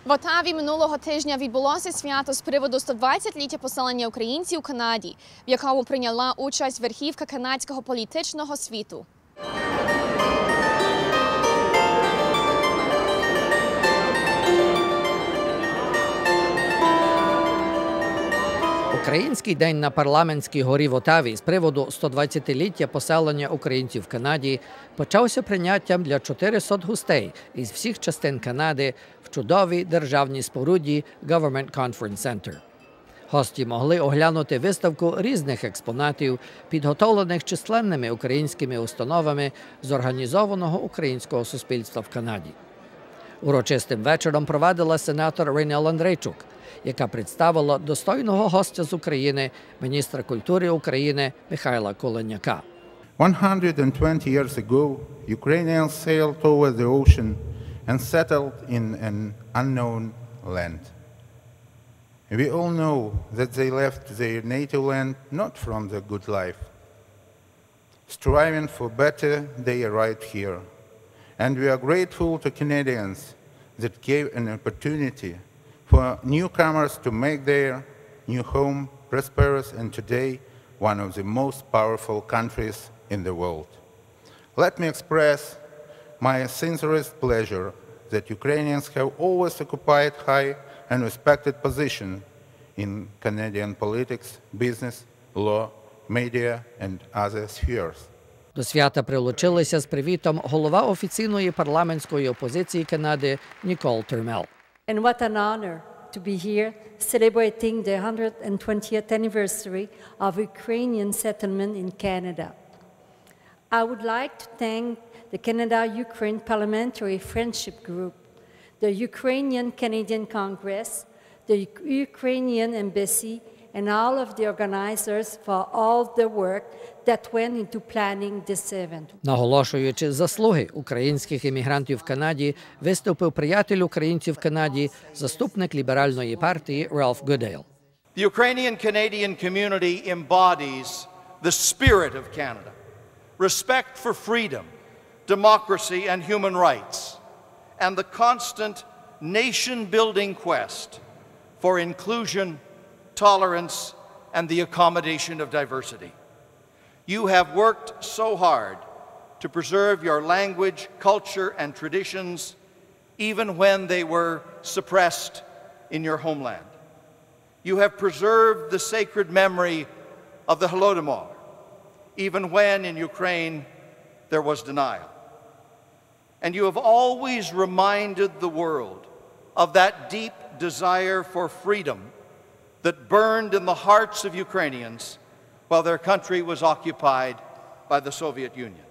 В Отаві минулого тижня відбулося свято з приводу 120-ліття поселення українців у Канаді, в якому прийняла участь верхівка канадського політичного світу. Український день на Парламентській горі в Отаві з приводу 120-ліття поселення українців в Канаді почався прийняттям для 400 гостей із всіх частин Канади в чудовій державній споруді Government Conference Center. Гості могли оглянути виставку різних експонатів, підготовлених численними українськими установами з організованого українського суспільства в Канаді. Урочистим вечором провадила сенатор Рейнел Андрейчук, яка представила достойного гостя з України, міністра культури України Михайла Коленяка. 120 years ago, Ukrainians sailed toward the ocean and settled in an unknown land. We all know that they left their native land not from the good life. Striving for better, they arrived here. And we are grateful to Canadians that gave an opportunity for newcomers to make their new home prosperous and today one of the most powerful countries in the world. Let me express my sincerest pleasure that Ukrainians have always occupied high and respected position in Canadian politics, business, law, media and other spheres. До свята прилучилися з привітом голова офіційної парламентської опозиції Канади Нікол Турмел. And what an honor to be here celebrating the 120th anniversary of Ukrainian settlement in Canada. I would like to thank the Canada-Ukraine Parliamentary Friendship Group, the Ukrainian-Canadian Congress, the Ukrainian Embassy, and all of the organizers for all the work that went into planning this event. Наголошуючи заслуги українських іммігрантів в Канаді, виступив приятель українців в Канаді, заступник ліберальної партії Ральф Гудейл. The Ukrainian-Canadian community embodies the spirit of Canada, respect for freedom, democracy and human rights, and the constant nation-building quest for inclusion, tolerance, and the accommodation of diversity. You have worked so hard to preserve your language, culture, and traditions, even when they were suppressed in your homeland. You have preserved the sacred memory of the Holodomor, even when in Ukraine there was denial. And you have always reminded the world of that deep desire for freedom that burned in the hearts of Ukrainians while their country was occupied by the Soviet Union.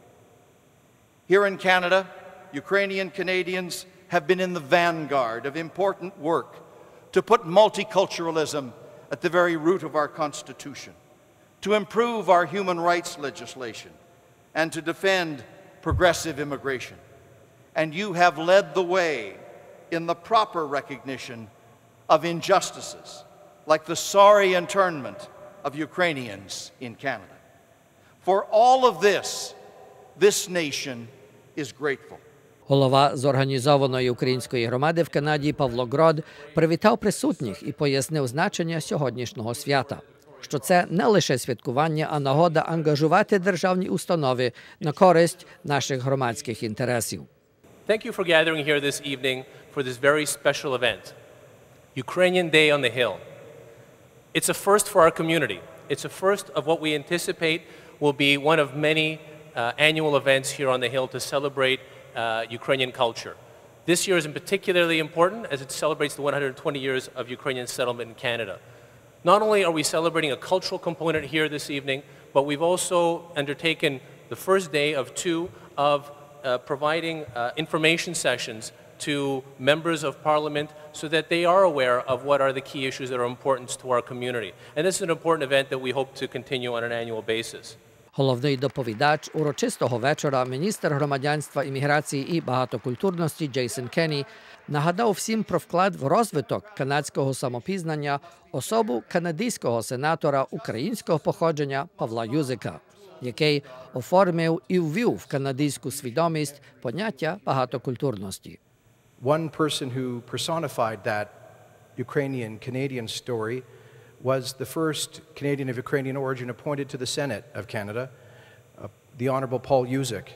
Here in Canada, Ukrainian Canadians have been in the vanguard of important work to put multiculturalism at the very root of our Constitution, to improve our human rights legislation, and to defend progressive immigration. And you have led the way in the proper recognition of injustices, like the sorry internment of Ukrainians in Canada. For all of this, this nation is grateful. Голова зорганізованої української громади в Канаді Павло Грод привітав присутніх і пояснив значення сьогоднішнього свята, що це не лише святкування, а нагода ангажувати державні установи на користь наших громадських інтересів. Thank you for gathering here this evening for this very special event, Ukrainian Day on the Hill. It's a first for our community. It's a first of what we anticipate will be one of many annual events here on the Hill to celebrate Ukrainian culture. This year is particularly important as it celebrates the 120 years of Ukrainian settlement in Canada. Not only are we celebrating a cultural component here this evening, but we've also undertaken the first day of two of providing information sessions to members of Parliament so that they are aware of what are the key issues that are important to our community. And this is an important event that we hope to continue on an annual basis. Головний доповідач урочистого вечора, міністр громадянства, імміграції і багатокультурності Джейсон Кенні нагадав всім про вклад в розвиток канадського самопізнання особу канадського сенатора українського походження Павла Юзика, який оформив і ввів в канадську свідомість поняття багатокультурності. One person who personified that Ukrainian-Canadian story was the first Canadian of Ukrainian origin appointed to the Senate of Canada, the Honourable Paul Yuzek,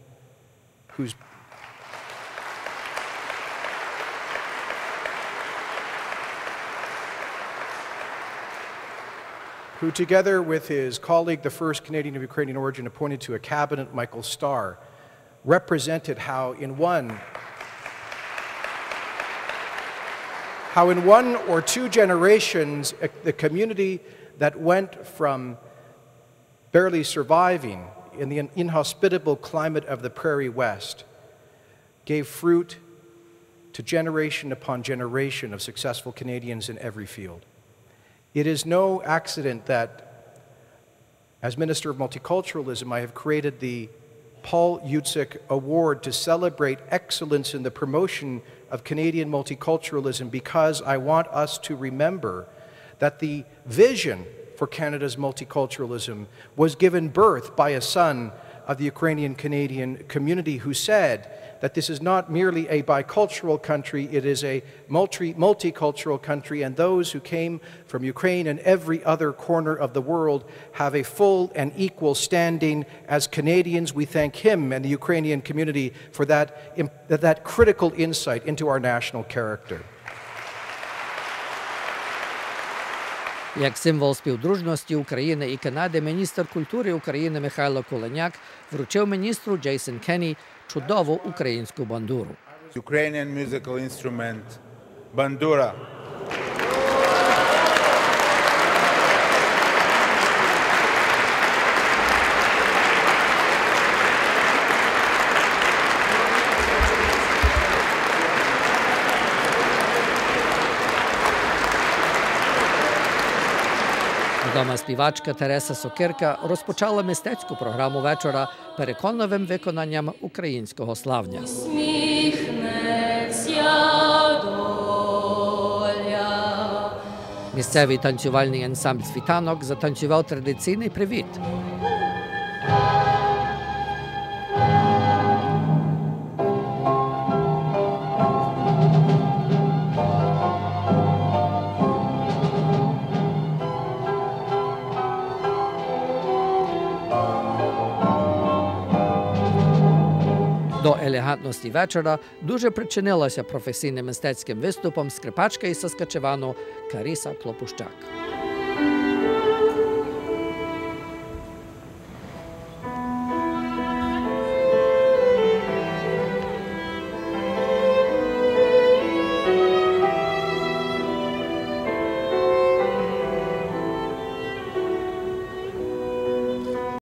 who together with his colleague, the first Canadian of Ukrainian origin appointed to a cabinet, Michael Starr, represented how in one or two generations, the community that went from barely surviving in the inhospitable climate of the Prairie West gave fruit to generation upon generation of successful Canadians in every field. It is no accident that, as Minister of Multiculturalism, I have created the Paul Yuzek Award to celebrate excellence in the promotion of Canadian multiculturalism, because I want us to remember that the vision for Canada's multiculturalism was given birth by a son of the Ukrainian-Canadian community who said that this is not merely a bicultural country, it is a multicultural country, and those who came from Ukraine and every other corner of the world have a full and equal standing as Canadians. We thank him and the Ukrainian community for that critical insight into our national character. Як символ співдружності України і Канади, міністр культури України Михайло Коленяк вручив міністру Джейсон Кенні чудову українську бандуру. Ukrainian musical instrument, bandura. Відома співачка Тереса Сокирка розпочала мистецьку програму вечора переконливим виконанням українського славня. Місцевий танцювальний ансамбль «Світанок» затанцював традиційний привіт. До елегантності вечора дуже причинилася професійним мистецьким виступом скрипачка із Саскачевану Каріса Клопущак.